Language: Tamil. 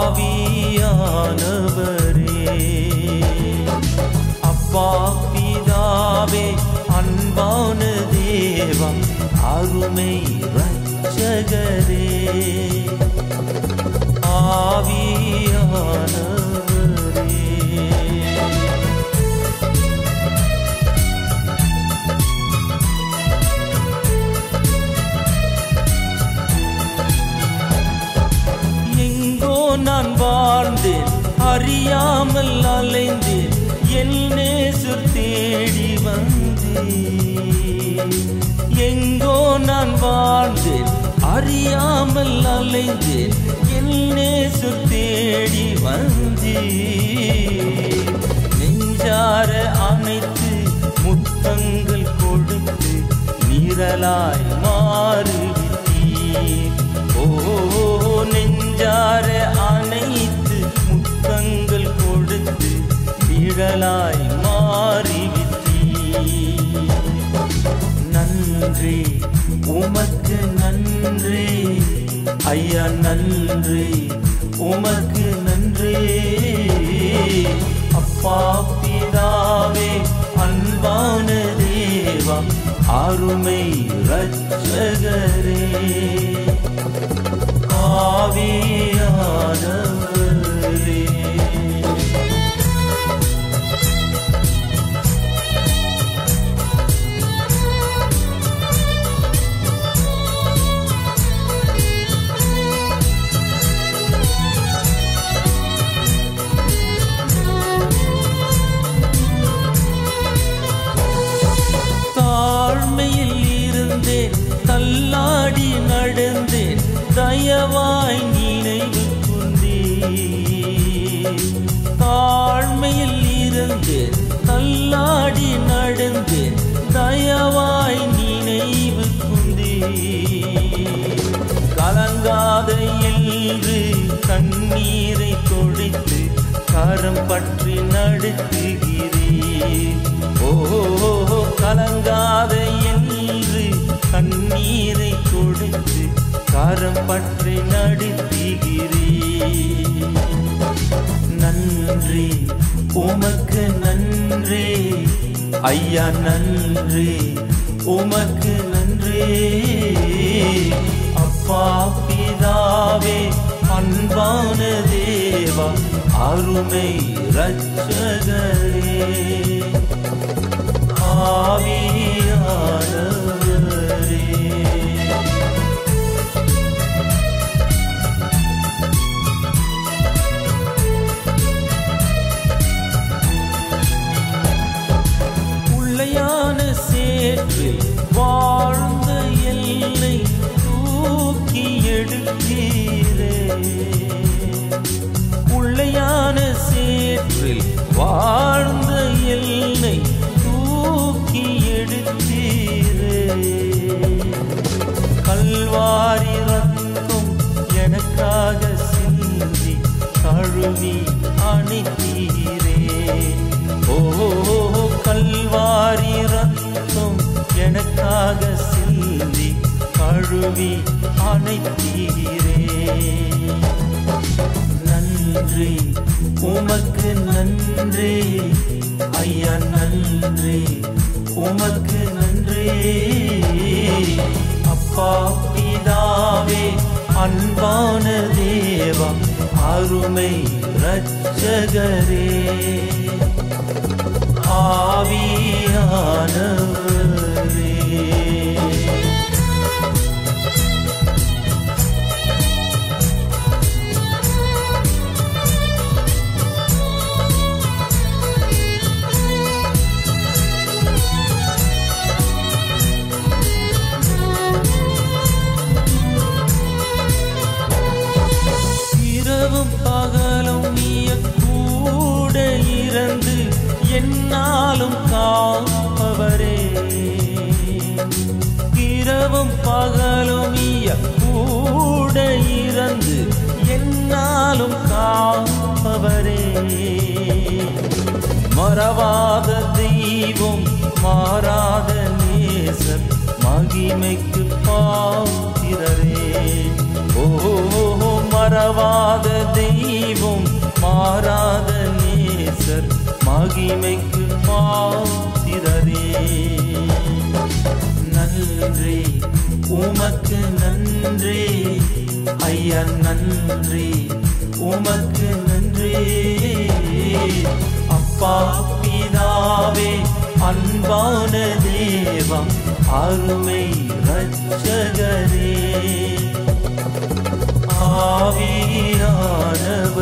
ஆவியானவரே அப்பா பிதாவே அன்பான தேவா அருமை இரட்சகரே ஆவியானவரே எங்கோ நான் வாழ்ந்தேன் அறியாமல் அலைந்தேன் என் நேசர் தேடி வந்தேன் எங்கோ நான் வாழ்ந்தேன் அறியாமல் அலைந்தேன் என் நேசர் தேடி வந்தேன் நெஞ்சார அனைத்து முத்தங்கள் கொடுத்து நிழலாய் மாறுவிட்டீர் ஓ நெஞ்சார அனைத்து முத்தங்கள் கொடுத்து நிழலாய் மாறிவிட்டீர் நன்றி உமக்கு நன்றி ஐயா நன்றி உமக்கு நன்றி அப்பா பிதாவே அன்பான தேவா அருமை இரட்சகரே ஆவியானவரே தள்ளாடி நடந்தேன் தயவாய் நினைவு கூர்ந்தீர் தாழ்மையில் இருந்தேன் தள்ளாடி நடந்தேன் தயவாய் நினைவு கூர்ந்தீர் கலங்காத என்று கண்ணீரை தொழித்து கரம் பற்றி நடத்துகிறீர் ஓ கலங்காத என்று கண்ணீரை கொடுத்து கரம் பற்றி நடத்துகிறீர் நன்றி உமக்கு நன்றி ஐயா நன்றி உமக்கு நன்றி அப்பா பிதாவே அன்பான தேவா அருமை இரட்சகரே ஆவியானவரே உள்ளையான சேற்றில் வாழ்ந்த எல்லை தூக்கி எடுத்தீரே உள்ளையான சேற்றில் வாழ்ந்த எல்லை தூக்கி எடுத்தீரே கல்வாரி ரத்தம் எனக்காக சிந்தி கழுவி அணைத்தீரே ஓ கல்வாரி ரத்தம் எனக்காக சிந்தி கழுவி அணைத்தீரே நன்றி உமக்கு நன்றி ஐயா நன்றி உமக்கு நன்றி அப்பா பிதாவே அன்பான தேவா அருமை இரட்சகரே ஆவியானவரே இரவும் பகலும் நீய கூட இருந்து என்னாலும் காப்பவரே இரவும் பகலும் நீய கூட இருந்து என்னாலும் காப்பவரே மறவாத தெய்வம் மாறாத நேசர் மகிமைக்கு பாத்திரரே ஓ மறவாத தெய்வம் மகிமைக்கு பாத்திரரே. நன்றி உமக்கு நன்றி ஐயா, நன்றி உமக்கு நன்றி. அப்பா பிதாவே, அன்பான தேவா, அருமை இரட்சகரே, ஆவியானவரே,